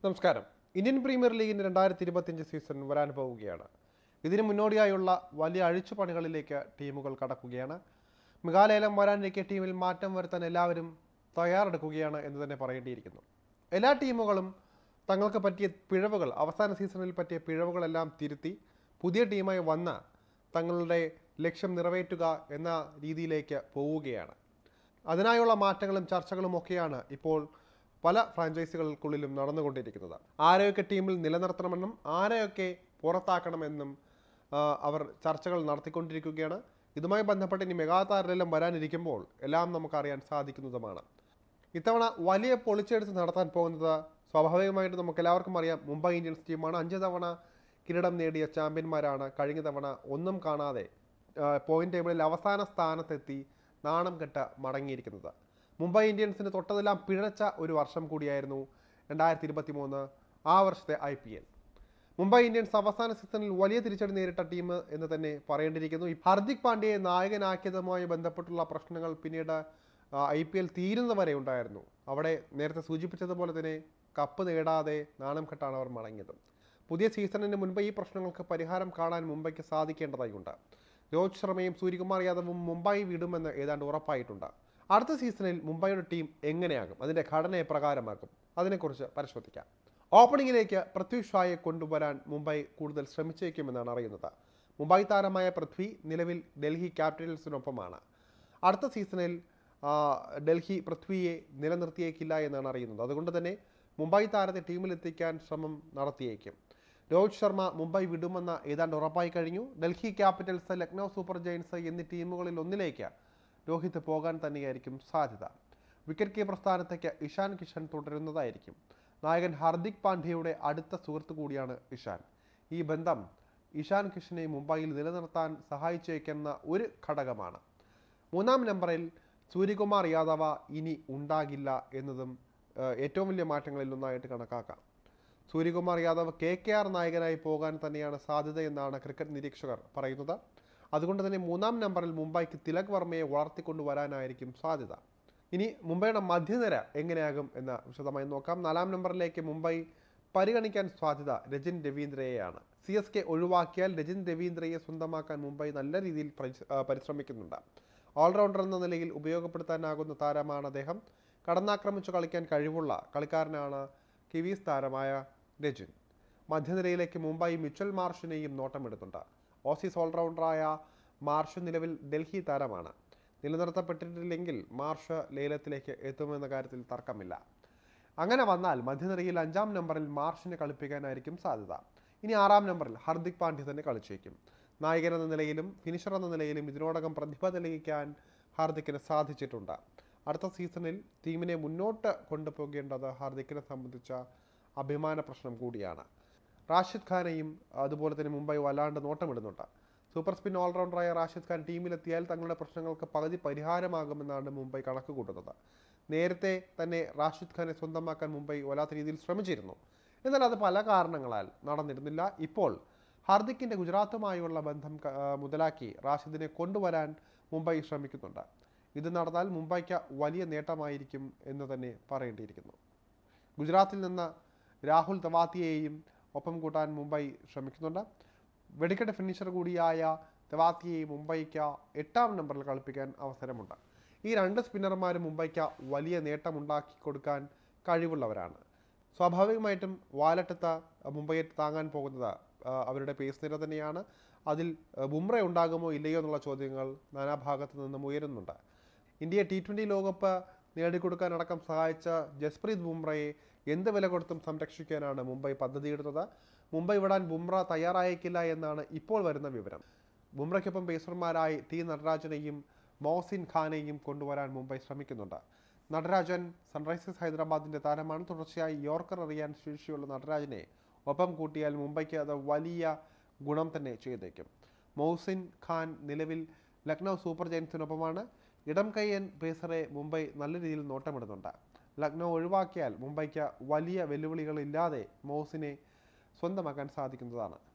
നമസ്കാരം. Indian premier ലീഗിന്റെ 2025 season വരാൻ പോവുകയാണ്. ഇതിന് മുന്നോടിയായുള്ള വലിയ അഴിച്ചുപണികളിലേക്ക് ടീമുകൾ കടക്കുകയാണ്. മെഗാലയം വരാനിരിക്കെ ടീമിൽ മാറ്റം വരുത്താൻ എല്ലാവരും തയ്യാറെടുക്കുകയാണ് എന്ന് തന്നെ പറയേണ്ടിയിരിക്കുന്നു. എല്ലാ ടീമുകളും തങ്ങൾക്ക് പറ്റിയ പിഴവുകൾ, അവസാന സീസണിൽ പറ്റിയ പിഴവുകളെല്ലാം തിരുത്തി പുതിയ ടീമായി വന്ന് തങ്ങളുടെ ലക്ഷ്യം നിറവേറ്റുക എന്ന രീതിയിലേക്ക് പോവുകയാണ്. അതിനായുള്ള മാറ്റങ്ങളും ചർച്ചകളും ഒക്കെയാണ് ഇപ്പോൾ പല ഫ്രാഞ്ചൈസികൾക്കുള്ളിലും നടന്നുകൊണ്ടിരിക്കുന്നത്. ആരെയൊക്കെ ടീമിൽ നിലനിർത്തണമെന്നും ആരെയൊക്കെ പുറത്താക്കണമെന്നും അവർ ചർച്ചകൾ നടത്തിക്കൊണ്ടിരിക്കുകയാണ്. ഇതുമായി ബന്ധപ്പെട്ട് ഇനി മെഗാ താരലെല്ലാം വരാനിരിക്കുമ്പോൾ എല്ലാം നമുക്കറിയാൻ സാധിക്കുന്നതുമാണ്. ഇത്തവണ വലിയ പൊളിച്ചെടുത്ത് നടത്താൻ പോകുന്നത് സ്വാഭാവികമായിട്ട് നമുക്ക് എല്ലാവർക്കും അറിയാം, മുംബൈ ഇന്ത്യൻസ് ടീമാണ്. 5 തവണ കിരീടം നേടിയ ചാമ്പ്യന്മാരാണ്. കഴിഞ്ഞ തവണ ഒന്നും കാണാതെ പോയിന്റ് ടേബിളിൽ അവസാന സ്ഥാനത്തെത്തി നാണം കെട്ട് മടങ്ങിയിരിക്കുന്നത്. മുംബൈ ഇന്ത്യൻസിന് തൊട്ടതെല്ലാം പിഴച്ച ഒരു വർഷം കൂടിയായിരുന്നു 2023 ആ വർഷത്തെ IPL. മുംബൈ ഇന്ത്യൻസ് അവസാന സീസണിൽ വലിയ തിരിച്ചടി നേരിട്ട ടീം എന്ന് തന്നെ പറയേണ്ടിയിരിക്കുന്നു. ഹർദിക് പാണ്ഡ്യയെ നായകനാക്കിയതുമായി ബന്ധപ്പെട്ടുള്ള പ്രശ്നങ്ങൾ പിന്നീട് IPL തീരുന്നവരെ ഉണ്ടായിരുന്നു. അവിടെ നേരത്തെ സൂചിപ്പിച്ചതുപോലെ തന്നെ കപ്പ് നേടാതെ നാണം കെട്ടാണ് അവർ മടങ്ങിയത്. പുതിയ സീസണിന് മുൻപ് ഈ പ്രശ്നങ്ങൾക്ക് പരിഹാരം കാണാൻ മുംബൈക്ക് സാധിക്കേണ്ടതായുണ്ട്. രോഹിത് ശർമ്മയും സൂര്യകുമാർ യാദവും മുംബൈ വിടുമെന്ന് ഏതാണ്ട് ഉറപ്പായിട്ടുണ്ട്. അടുത്ത സീസണിൽ മുംബൈയുടെ ടീം എങ്ങനെയാകും, അതിൻ്റെ ഘടന എപ്രകാരമാകും, അതിനെക്കുറിച്ച് പരിശോധിക്കാം. ഓപ്പണിങ്ങിലേക്ക് പൃഥ്വി ഷായെ കൊണ്ടുവരാൻ മുംബൈ കൂടുതൽ ശ്രമിച്ചേക്കുമെന്നാണ് അറിയുന്നത്. മുംബൈ താരമായ പൃഥ്വി നിലവിൽ ഡൽഹി ക്യാപിറ്റൽസിനൊപ്പമാണ്. അടുത്ത സീസണിൽ ഡൽഹി പൃഥ്വിയെ നിലനിർത്തിയേക്കില്ല എന്നാണ് അറിയുന്നത്. അതുകൊണ്ട് തന്നെ മുംബൈ താരത്തെ ടീമിലെത്തിക്കാൻ ശ്രമം നടത്തിയേക്കും. രോഹിത് ശർമ്മ മുംബൈ വിടുമെന്ന് ഏതാണ്ട് ഉറപ്പായി കഴിഞ്ഞു. Delhi capitals, Lucknow super giants എന്നീ ടീമുകളിൽ ഒന്നിലേക്ക് രോഹിത് പോകാൻ തന്നെയായിരിക്കും സാധ്യത. വിക്കറ്റ് കീപ്പർ സ്ഥാനത്തേക്ക് ഇഷാൻ കിഷൻ തുടരുന്നതായിരിക്കും. നായകൻ ഹർദിക് പാണ്ഡ്യയുടെ അടുത്ത സുഹൃത്തു കൂടിയാണ് ഇഷാൻ. ഈ ബന്ധം ഇഷാൻ കിഷനെ മുംബൈയിൽ നിലനിർത്താൻ സഹായിച്ചേക്കുന്ന ഒരു ഘടകമാണ്. 3-ാം നമ്പറിൽ സൂര്യകുമാർ യാദവ് ഇനി ഉണ്ടാകില്ല എന്നതും ഏറ്റവും വലിയ മാറ്റങ്ങളിൽ ഒന്നായിട്ട് കണക്കാക്കാം. സൂര്യകുമാർ യാദവ് KKR നായകനായി പോകാൻ തന്നെയാണ് സാധ്യതയെന്നാണ് ക്രിക്കറ്റ് നിരീക്ഷകർ പറയുന്നത്. അതുകൊണ്ട് തന്നെ 3-ാം നമ്പറിൽ മുംബൈക്ക് തിലക് വർമ്മയെ വളർത്തിക്കൊണ്ടുവരാനായിരിക്കും സാധ്യത. ഇനി മുംബൈയുടെ മധ്യനിര എങ്ങനെയാകും എന്ന് വിശദമായി നോക്കാം. 4-ാം നമ്പറിലേക്ക് മുംബൈ പരിഗണിക്കാൻ സാധ്യത രജിൻ രവീന്ദ്രയെയാണ്. CSK ഒഴിവാക്കിയാൽ രജിൻ രവീന്ദ്രയെ സ്വന്തമാക്കാൻ മുംബൈ നല്ല രീതിയിൽ പരിശ്രമിക്കുന്നുണ്ട്. ഓൾറൗണ്ടർ എന്ന നിലയിൽ ഉപയോഗപ്പെടുത്താനാകുന്ന താരമാണ് അദ്ദേഹം. കടന്നാക്രമിച്ചു കളിക്കാൻ കഴിവുള്ള കളിക്കാരനാണ് കിവീസ് താരമായ രജിൻ. മധ്യനിരയിലേക്ക് മുംബൈ മിച്ചൽ മാർഷിനെയും നോട്ടമിടുന്നുണ്ട്. ഓസീസ് ഓൾറൗണ്ടറായ മാർഷ് നിലവിൽ ഡൽഹി താരമാണ്. നിലനിർത്തപ്പെട്ടിട്ടില്ലെങ്കിൽ മാർഷ് ലേലത്തിലേക്ക് എത്തുമെന്ന കാര്യത്തിൽ തർക്കമില്ല. അങ്ങനെ വന്നാൽ മധ്യനിരയിൽ 5-ാം നമ്പറിൽ മാർഷിനെ കളിപ്പിക്കാനായിരിക്കും സാധ്യത. ഇനി 6-ാം നമ്പറിൽ ഹർദിക് പാണ്ഡ്യ തന്നെ കളിച്ചേക്കും. നായകൻ എന്ന നിലയിലും ഫിനിഷർ എന്ന നിലയിലും ഇതിനോടകം പ്രതിഭ തെളിയിക്കാൻ ഹാർദിക്കിന് സാധിച്ചിട്ടുണ്ട്. അടുത്ത സീസണിൽ ടീമിനെ മുന്നോട്ട് കൊണ്ടുപോകേണ്ടത് ഹാർദിക്കിനെ സംബന്ധിച്ച അഭിമാന പ്രശ്നം കൂടിയാണ്. റാഷിദ് ഖാനെയും അതുപോലെ തന്നെ മുംബൈ വല്ലാണ്ട് നോട്ടമിടുന്നുണ്ട്. സൂപ്പർ സ്പിൻ ഓൾറൗണ്ടറായ റാഷിദ് ഖാൻ ടീമിലെത്തിയാൽ തങ്ങളുടെ പ്രശ്നങ്ങൾക്ക് പകുതി പരിഹാരമാകുമെന്നാണ് മുംബൈ കണക്ക് കൂട്ടുന്നത്. നേരത്തെ തന്നെ റാഷിദ് ഖാനെ സ്വന്തമാക്കാൻ മുംബൈ വല്ലാത്ത രീതിയിൽ ശ്രമിച്ചിരുന്നു. എന്നാൽ അത് പല കാരണങ്ങളാൽ നടന്നിരുന്നില്ല. ഇപ്പോൾ ഹാർദിക്കിൻ്റെ ഗുജറാത്തുമായുള്ള ബന്ധം മുതലാക്കി റാഷിദിനെ കൊണ്ടുവരാൻ മുംബൈ ശ്രമിക്കുന്നുണ്ട്. ഇത് നടന്നാൽ മുംബൈക്ക് വലിയ നേട്ടമായിരിക്കും എന്ന് തന്നെ പറയേണ്ടിയിരിക്കുന്നു. ഗുജറാത്തിൽ നിന്ന് രാഹുൽ തെവാത്തിയെയും ഒപ്പം കൂട്ടാൻ മുംബൈ ശ്രമിക്കുന്നുണ്ട്. വെടിക്കെട്ട് ഫിനിഷർ കൂടിയായ തെവാത്തിയെ മുംബൈക്ക് 8-ാം നമ്പറിൽ കളിപ്പിക്കാൻ അവസരമുണ്ട്. ഈ 2 സ്പിന്നർമാരും മുംബൈക്ക് വലിയ നേട്ടമുണ്ടാക്കി കൊടുക്കാൻ കഴിവുള്ളവരാണ്. സ്വാഭാവികമായിട്ടും വാലറ്റത്ത് മുംബൈയെ താങ്ങാൻ പോകുന്നത് അവരുടെ പേസ് നിര തന്നെയാണ്. അതിൽ ബുംറ ഉണ്ടാകുമോ ഇല്ലയോ എന്നുള്ള ചോദ്യങ്ങൾ നാനാഭാഗത്തു നിന്നും ഉയരുന്നുണ്ട്. ഇന്ത്യയെ T20 ലോകകപ്പ് നേടിക്കൊടുക്കാനടക്കം സഹായിച്ച ജസ്പ്രീത് ബുംറയെ എന്ത് വില കൊടുത്തും സംരക്ഷിക്കാനാണ് മുംബൈ പദ്ധതിയിടുന്നത്. മുംബൈ വിടാൻ ബുംറ തയ്യാറായേക്കില്ല എന്നാണ് ഇപ്പോൾ വരുന്ന വിവരം. ബുംറയ്ക്കൊപ്പം പേസർമാരായി T നടരാജനെയും മോഹസിൻ ഖാനെയും കൊണ്ടുവരാൻ മുംബൈ ശ്രമിക്കുന്നുണ്ട്. നടരാജൻ സൺറൈസേഴ്സ് ഹൈദരാബാദിൻ്റെ താരമാണ്. തുടർച്ചയായി യോർക്കർ എറിയാൻ ശേഷിയുള്ള നടരാജനെ ഒപ്പം കൂട്ടിയാൽ മുംബൈക്ക് അത് വലിയ ഗുണം തന്നെ ചെയ്തേക്കും. മോഹസിൻ ഖാൻ നിലവിൽ ലക്നൗ സൂപ്പർ ജയൻസിനൊപ്പമാണ്. ഇടം കയ്യൻ പേസറെ മുംബൈ നല്ല രീതിയിൽ നോട്ടമിടുന്നുണ്ട്. ലക്നൗ ഒഴിവാക്കിയാൽ മുംബൈക്ക് വലിയ വെല്ലുവിളികളില്ലാതെ മോഹസിനെ സ്വന്തമാക്കാൻ സാധിക്കുന്നതാണ്.